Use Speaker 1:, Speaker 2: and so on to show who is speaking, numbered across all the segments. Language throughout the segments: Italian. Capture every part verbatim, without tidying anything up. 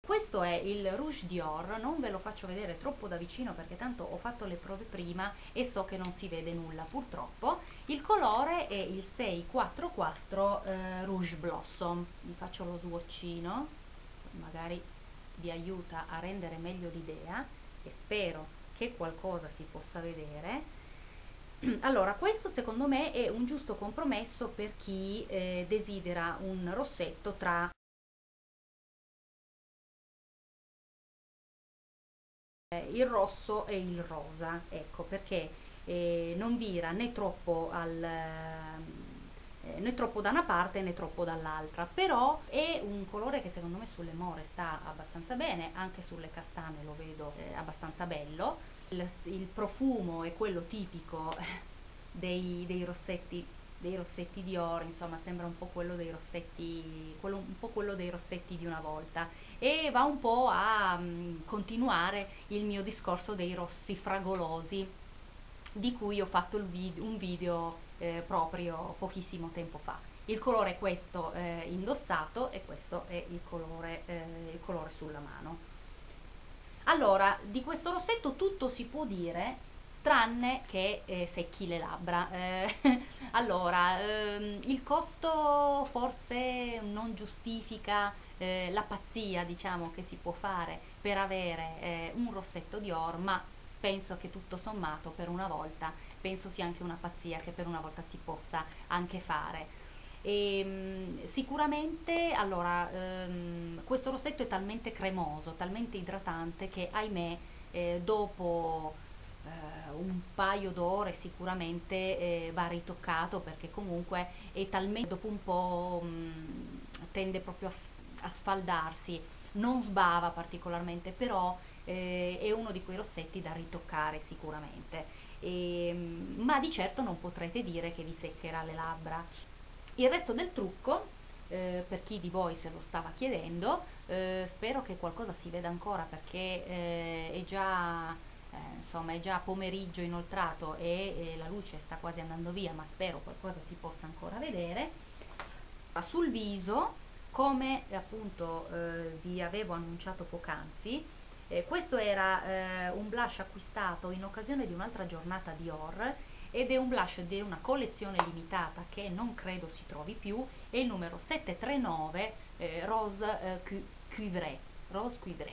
Speaker 1: Questo è il Rouge Dior, non ve lo faccio vedere troppo da vicino perché tanto ho fatto le prove prima e so che non si vede nulla purtroppo. Il colore è il sei quattro quattro eh, Rouge Blossom. Vi faccio lo swatchino, magari vi aiuta a rendere meglio l'idea e spero che qualcosa si possa vedere. Allora, questo secondo me è un giusto compromesso per chi eh, desidera un rossetto tra eh, il rosso e il rosa, ecco, perché eh, non vira né troppo al, eh, né troppo da una parte né troppo dall'altra, però è un colore che secondo me sulle more sta abbastanza bene, anche sulle castane lo vedo eh, abbastanza bello. Il, il profumo è quello tipico dei, dei rossetti dei rossetti Dior, insomma sembra un po' quello dei rossetti quello, un po' quello dei rossetti di una volta, e va un po' a mh, continuare il mio discorso dei rossi fragolosi di cui ho fatto il vid- un video eh, proprio pochissimo tempo fa. Il colore è questo eh, indossato e questo è il colore, eh, il colore sulla mano. Allora, di questo rossetto tutto si può dire tranne che eh, secchi le labbra. Eh, allora, ehm, il costo forse non giustifica eh, la pazzia, diciamo, che si può fare per avere eh, un rossetto Dior, ma penso che tutto sommato per una volta, penso sia anche una pazzia che per una volta si possa anche fare. E, mh, sicuramente allora ehm, questo rossetto è talmente cremoso, talmente idratante che ahimè eh, dopo eh, un paio d'ore sicuramente eh, va ritoccato, perché comunque è talmente, dopo un po' mh, tende proprio a, s- a sfaldarsi, non sbava particolarmente, però eh, è uno di quei rossetti da ritoccare sicuramente. E, mh, ma di certo non potrete dire che vi seccherà le labbra. Il resto del trucco, eh, per chi di voi se lo stava chiedendo, eh, spero che qualcosa si veda ancora perché eh, è già, eh, insomma, è già pomeriggio inoltrato e, e la luce sta quasi andando via, ma spero qualcosa si possa ancora vedere. Sul viso, come eh, appunto eh, vi avevo annunciato poc'anzi, eh, questo era eh, un blush acquistato in occasione di un'altra giornata Dior ed è un blush di una collezione limitata che non credo si trovi più, è il numero settecentotrentanove eh, Rose eh, Cu- Cuivré, Rose Cuivré.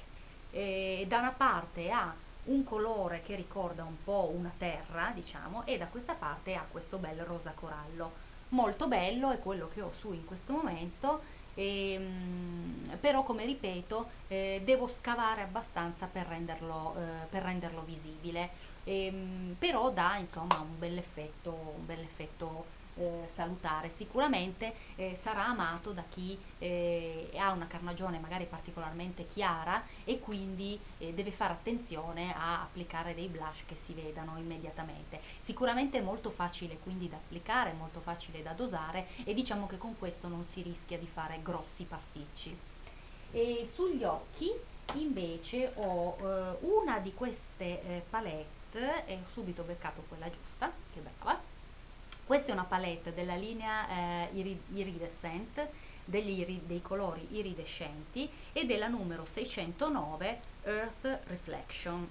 Speaker 1: E da una parte ha un colore che ricorda un po' una terra, diciamo, e da questa parte ha questo bel rosa corallo. Molto bello, è quello che ho su in questo momento, e, mm, però come ripeto eh, devo scavare abbastanza per renderlo, eh, per renderlo visibile. Ehm, però dà insomma un bel effetto, un bel effetto eh, salutare. Sicuramente eh, sarà amato da chi eh, ha una carnagione magari particolarmente chiara e quindi eh, deve fare attenzione a applicare dei blush che si vedano immediatamente. Sicuramente è molto facile quindi da applicare, molto facile da dosare, e diciamo che con questo non si rischia di fare grossi pasticci. E sugli occhi invece ho eh, una di queste eh, palette e ho subito beccato quella giusta, che brava. Questa è una palette della linea eh, iri- Iridescent, degli iri- dei colori iridescenti, ed è la numero seicentonove Earth Reflection.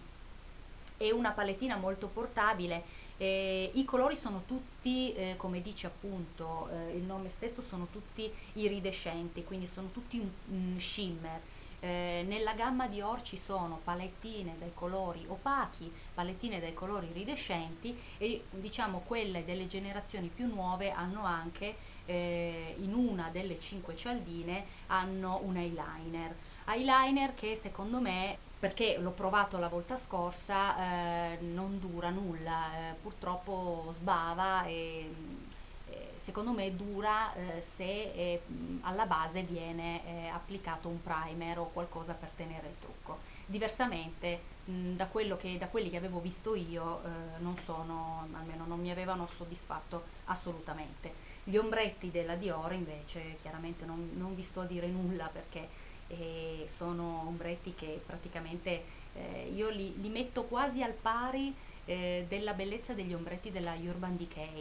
Speaker 1: È una palettina molto portabile. Eh, i colori sono tutti, eh, come dice appunto eh, il nome stesso, sono tutti iridescenti, quindi sono tutti un, un shimmer. Eh, nella gamma Dior ci sono palettine dai colori opachi, palettine dai colori iridescenti, e diciamo quelle delle generazioni più nuove hanno anche eh, in una delle cinque cialdine hanno un eyeliner. Eyeliner che secondo me, perché l'ho provato la volta scorsa, eh, non dura nulla, eh, purtroppo sbava e eh, secondo me dura eh, se eh, alla base viene eh, applicato un primer o qualcosa per tenere il trucco. Diversamente, mh, da, quello che, da quelli che avevo visto io, eh, non sono, almeno non mi avevano soddisfatto assolutamente. Gli ombretti della Dior invece chiaramente non, non vi sto a dire nulla perché e sono ombretti che praticamente eh, io li, li metto quasi al pari eh, della bellezza degli ombretti della Urban Decay.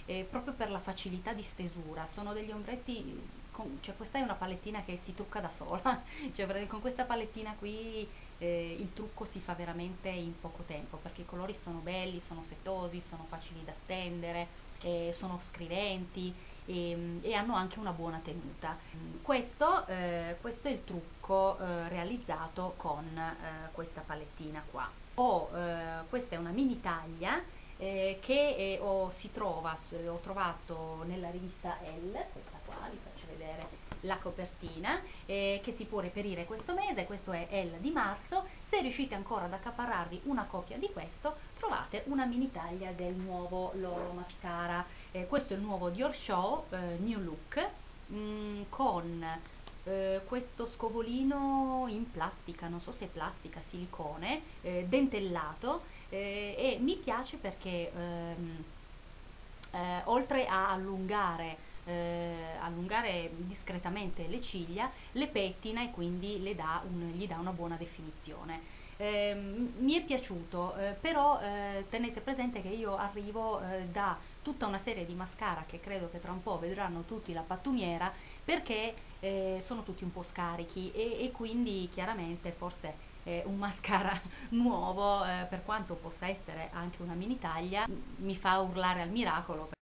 Speaker 1: eh, proprio per la facilità di stesura. Sono degli ombretti, con, cioè questa è una palettina che si trucca da sola, cioè praticamente con questa palettina qui eh, il trucco si fa veramente in poco tempo, perché i colori sono belli, sono setosi, sono facili da stendere, eh, sono scriventi e, e hanno anche una buona tenuta. Questo, eh, questo è il trucco eh, realizzato con eh, questa palettina qua. Ho, eh, questa è una mini taglia eh, che eh, ho, si trova, ho trovato nella rivista Elle, questa qua, vi faccio vedere la copertina, eh, che si può reperire questo mese. Questo è Elle di marzo. Se riuscite ancora ad accaparrarvi una copia di questo, trovate una mini taglia del nuovo loro mascara. Eh, questo è il nuovo Dior Show eh, New Look, mh, con eh, questo scovolino in plastica, non so se è plastica, silicone, eh, dentellato, eh, e mi piace perché ehm, eh, oltre a allungare eh, allungare discretamente le ciglia, le pettina e quindi le dà un, gli dà una buona definizione. Eh, mi è piaciuto, eh, però eh, tenete presente che io arrivo eh, da tutta una serie di mascara che credo che tra un po' vedranno tutti la pattumiera, perché eh, sono tutti un po' scarichi e, e quindi chiaramente forse eh, un mascara nuovo, eh, per quanto possa essere anche una mini taglia, mi fa urlare al miracolo.